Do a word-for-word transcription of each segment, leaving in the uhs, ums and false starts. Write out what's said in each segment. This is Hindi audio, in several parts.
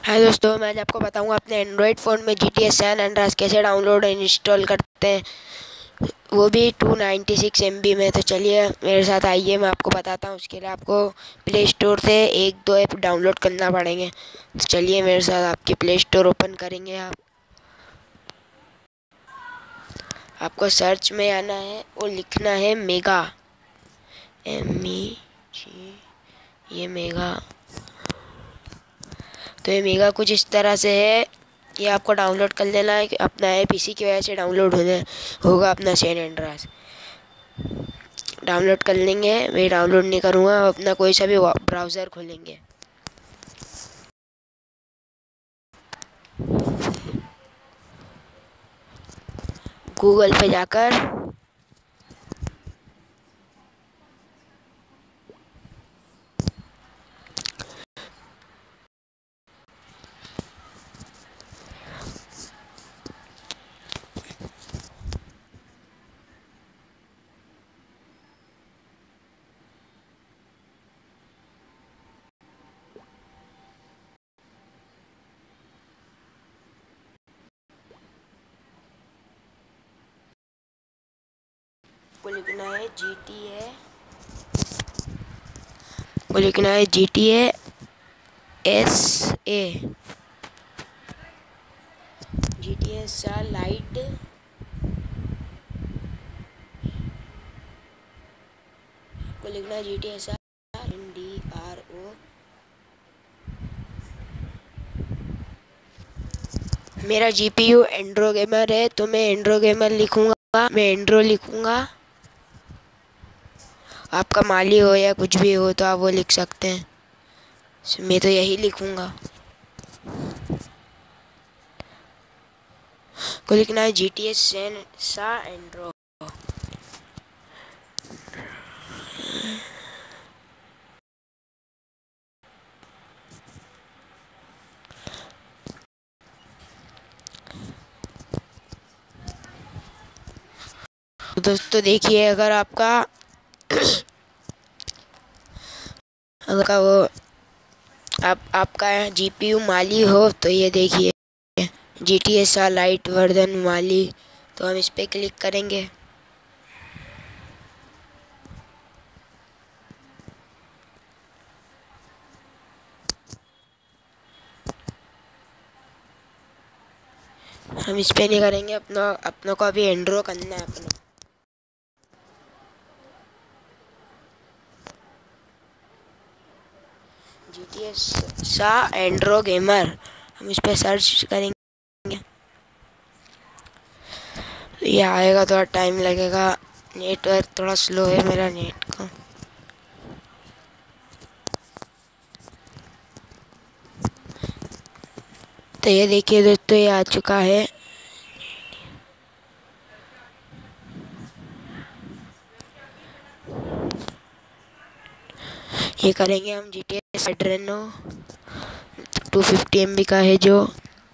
हाय दोस्तों, मैं आज आपको बताऊंगा अपने एंड्रॉयड फ़ोन में G T A San Andreas कैसे डाउनलोड और इंस्टॉल करते हैं, वो भी two ninety six M B में। तो चलिए मेरे साथ आइए, मैं आपको बताता हूँ। उसके लिए आपको प्ले स्टोर से एक दो ऐप डाउनलोड करना पड़ेंगे। तो चलिए मेरे साथ, आपकी प्ले स्टोर ओपन करेंगे आप आपको सर्च में आना है और लिखना है मेगा, एम ई जी, ये मेगा। तो ये मेगा कुछ इस तरह से है, ये आपको डाउनलोड कर लेना है। अपना ऐप इसी की वजह से डाउनलोड होने होगा अपना सैन एंड्रेस। डाउनलोड कर लेंगे, मैं डाउनलोड नहीं करूँगा, अपना कोई सा भी ब्राउज़र खोलेंगे। गूगल पे जाकर को लिखना है जी टी ए को लिखना है G T A S A G T A सा लाइट को लिखना है जी टी ए सा एन डी आर ओ। मेरा जी पी यू एंड्रो गेमर है, तो मैं एंड्रो गेमर लिखूंगा, मैं एंड्रो लिखूंगा। आपका माली हो या कुछ भी हो तो आप वो लिख सकते हैं, मैं तो यही लिखूंगा। को लिखना है जी टी ए सैन सा एंड्रो। दोस्तों देखिए, अगर आपका अगर का वो आप आपका जी पी यू माली हो तो ये देखिए जी टी ए सा लाइट वर्जन माली, तो हम इस पर क्लिक करेंगे। हम इस पे नहीं करेंगे, अपना अपनों को अभी एंड्रो करना है अपना। जी टी ए सा एंड्रो गेमर, हम इस पे सर्च करेंगे। ये आएगा, थोड़ा टाइम लगेगा, नेटवर्क थोड़ा स्लो है मेरा नेट का। तो ये देखिए दोस्तों, ये आ चुका है। ये करेंगे हम G T A Adreno two fifty M B का है जो।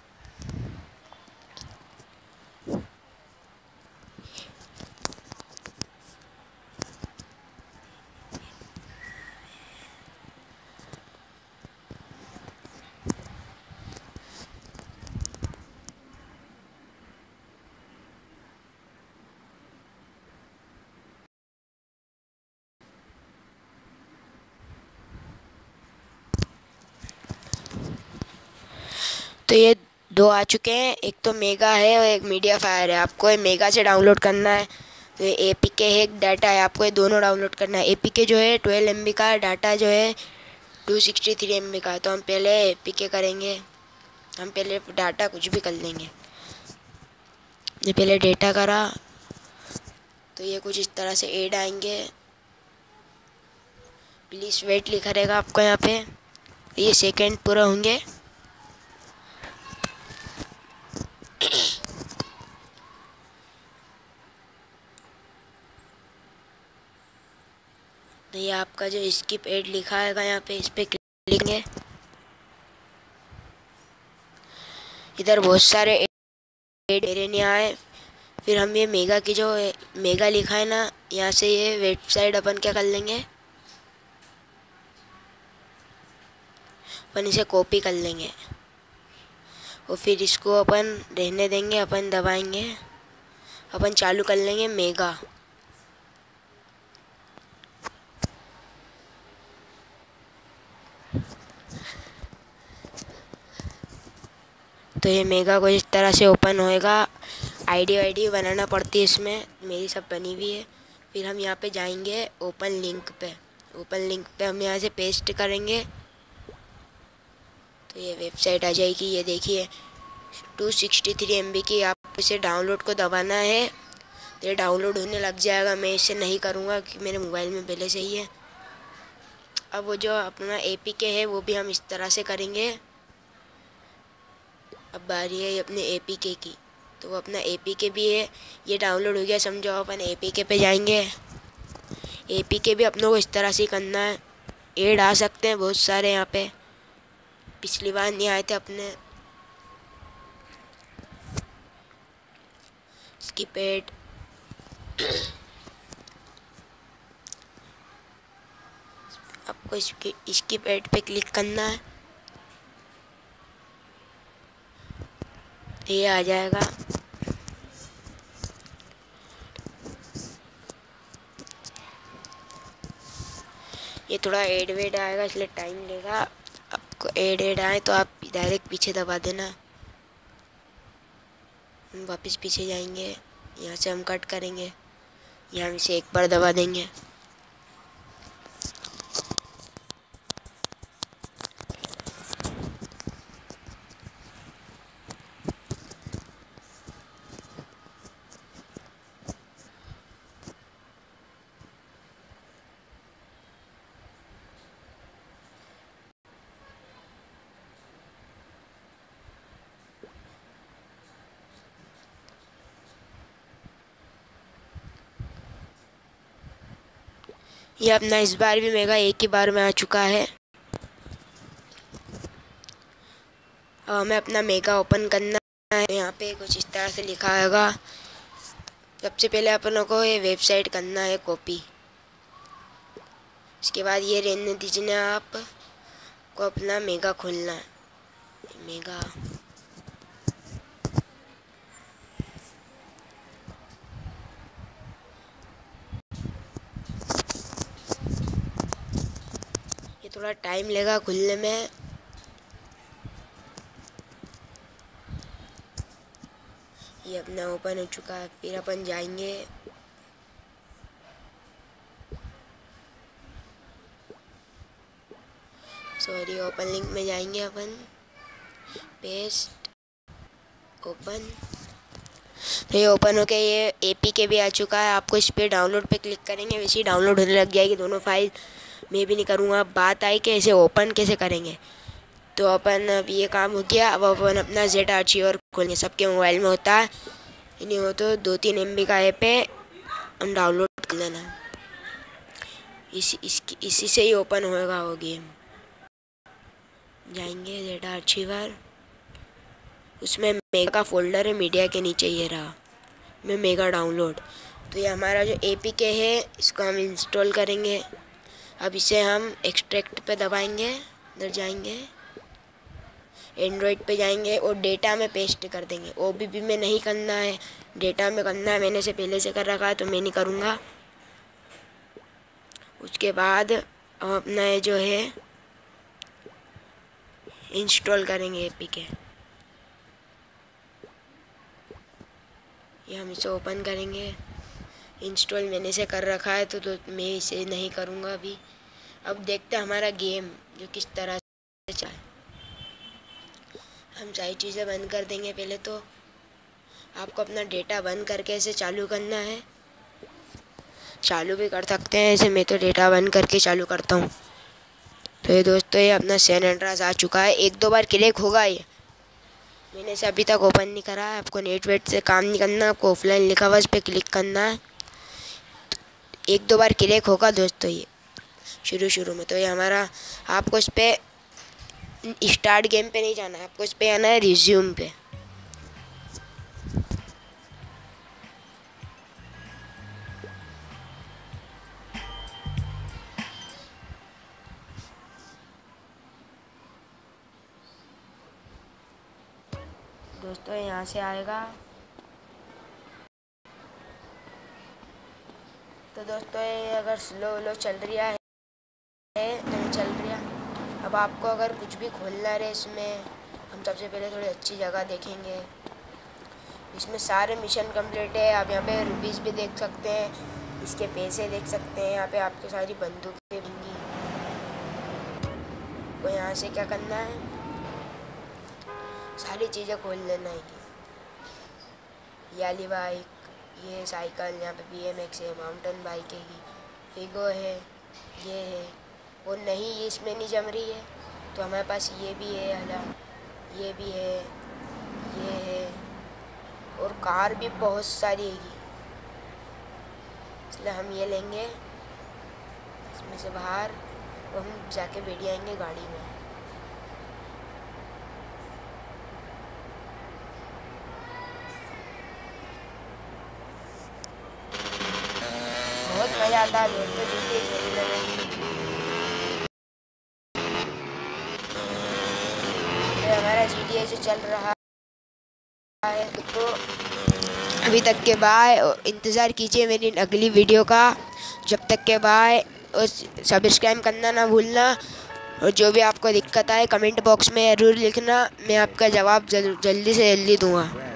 तो ये दो आ चुके हैं, एक तो मेगा है और एक मीडिया फायर है। आपको ये मेगा से डाउनलोड करना है। तो ये ए पी के है, एक डाटा है, आपको ये दोनों डाउनलोड करना है। ए पी के जो है ट्वेल्व एम बी का, डाटा जो है two sixty three M B का। तो हम पहले ए पी के करेंगे, हम पहले डाटा कुछ भी कर लेंगे। ये पहले डेटा करा तो ये कुछ इस तरह से ऐड आएंगे। प्लीज़ वेट लिखा रहेगा आपको यहाँ पे, ये सेकंड पूरा होंगे। तो ये आपका जो स्किप एड लिखा है यहाँ पे, इस पे क्लिक करेंगे। इधर बहुत सारे एड मेरे नहीं आए। फिर हम ये मेगा की जो मेगा लिखा है ना, यहाँ से ये वेबसाइट अपन क्या कर लेंगे, अपन इसे कॉपी कर लेंगे। और फिर इसको अपन रहने देंगे, अपन दबाएंगे, अपन चालू कर लेंगे मेगा। तो ये मेगा को इस तरह से ओपन होएगा। आईडी वाईडी बनाना पड़ती है इसमें, मेरी सब बनी हुई है। फिर हम यहाँ पे जाएंगे ओपन लिंक पे, ओपन लिंक पे हम यहाँ से पेस्ट करेंगे तो ये वेबसाइट आ जाएगी। ये देखिए two sixty three M B की, आप इसे डाउनलोड को दबाना है तो ये डाउनलोड होने लग जाएगा। मैं इसे नहीं करूँगा क्योंकि मेरे मोबाइल में पहले से ही है। अब वो जो अपना ए पी के है वो भी हम इस तरह से करेंगे। अब बारी है अपने ए पी के की, तो वो अपना ए पी के भी है, ये डाउनलोड हो गया समझो। अपन ए पी के पे जाएंगे, ए पी के भी अपनों को इस तरह से करना है। एड आ सकते हैं बहुत सारे यहाँ पे, पिछली बार नहीं आए थे अपने। स्किप एड, आपको इसकी स्किप एड पे क्लिक करना है, ये आ जाएगा। ये थोड़ा एड वेड आएगा इसलिए टाइम लेगा। आपको एड एड आए तो आप डायरेक्ट पीछे दबा देना। हम वापस पीछे जाएंगे, यहाँ से हम कट करेंगे, यहाँ से एक बार दबा देंगे। ये अपना इस बार भी मेगा एक ही बार में आ चुका है। अब हमें अपना मेगा ओपन करना है। यहाँ पे कुछ इस तरह से लिखा होगा। सबसे पहले अपनों को ये वेबसाइट करना है कॉपी, इसके बाद ये रहने दीजिए, आप को अपना मेगा खोलना है। मेगा ये थोड़ा टाइम लेगा खुलने में। ये अपना ओपन हो चुका है। फिर अपन जाएंगे सॉरी ओपन लिंक में जाएंगे अपन, पेस्ट ओपन। तो ये ओपन होके ये ए पी के भी आ चुका है। आपको इस पर डाउनलोड पे क्लिक करेंगे, वैसे ही डाउनलोड होने लग जाएगी दोनों फाइल। मैं भी नहीं करूँगा। बात आई कि इसे ओपन कैसे करेंगे, तो अपन अब ये काम हो गया। अब अपन अपना जेड आर्चिवर खोलेंगे, सबके मोबाइल में होता है, नहीं हो तो दो तीन एम बी का ऐप है, हम डाउनलोड कर लेना। इसी इसकी इसी से ही ओपन होएगा वो गेम। जाएंगे जेड आर्चिवर, उसमें मेगा का फोल्डर है, मीडिया के नीचे ये रहा मैं मेगा डाउनलोड। तो ये हमारा जो ए पी के है इसको हम इंस्टॉल करेंगे। अब इसे हम एक्सट्रैक्ट पे दबाएंगे, इधर जाएंगे एंड्रॉयड पे जाएंगे और डेटा में पेस्ट कर देंगे। ओ बी बी में नहीं करना है, डेटा में करना है। मैंने इसे पहले से कर रखा है तो मैं नहीं करूँगा। उसके बाद हम अपना ये जो है इंस्टॉल करेंगे ए पी के। ये हम इसे ओपन करेंगे। इंस्टॉल मैंने से कर रखा है तो, तो मैं इसे नहीं करूँगा अभी। अब देखते हैं हमारा गेम जो किस तरह से चाहे। हम सारी चीज़ें बंद कर देंगे। पहले तो आपको अपना डेटा बंद करके इसे चालू करना है। चालू भी कर सकते हैं ऐसे, मैं तो डेटा बंद करके चालू करता हूँ। तो ये दोस्तों ये अपना सैन एंड्रेआस आ चुका है। एक दो बार क्लिक होगा, ये मैंने इसे अभी तक ओपन नहीं करा है। आपको नेट वेट से काम नहीं करना, आपको ऑफलाइन लिखा हुआ इस पर क्लिक करना है। एक दो बार क्लिक होगा दोस्तों ये शुरू शुरू में। तो ये हमारा, आपको इस पर स्टार्ट गेम पे नहीं जाना है, आपको इस पर आना है रिज्यूम पे। दोस्तों यहाँ से आएगा। तो दोस्तों ये अगर स्लो लो चल रहा है तो नहीं चल रहा। अब आपको अगर कुछ भी खोलना रहे इसमें, हम सबसे पहले थोड़ी अच्छी जगह देखेंगे। इसमें सारे मिशन कंप्लीट है। आप यहाँ पे रुपीस भी देख सकते हैं, इसके पैसे देख सकते हैं। यहाँ पे आपकी सारी बंदूकें होंगी। तो यहाँ से क्या करना है, सारी चीज़ें खोल लेना है। ये वाली बाइक, ये साइकिल, यहाँ पे बी एम एक्स है, माउंटेन बाइक है, फिगो है, ये है। और नहीं ये इसमें नहीं जम रही है तो हमारे पास ये भी है हला, ये भी है, ये है। और कार भी बहुत सारी है, इसलिए हम ये लेंगे इसमें से बाहर और हम जाके बैठ जाएंगे गाड़ी में। बहुत मज़ा आता है दोस्तों जीटीए खेलने में। तो हमारा जीटीए जो चल रहा है तो अभी तक के बाय। इंतज़ार कीजिए मेरी अगली वीडियो का। जब तक के बाय। और सब्सक्राइब करना ना भूलना। और जो भी आपको दिक्कत आए कमेंट बॉक्स में ज़रूर लिखना, मैं आपका जवाब जल्दी से जल्दी दूँगा।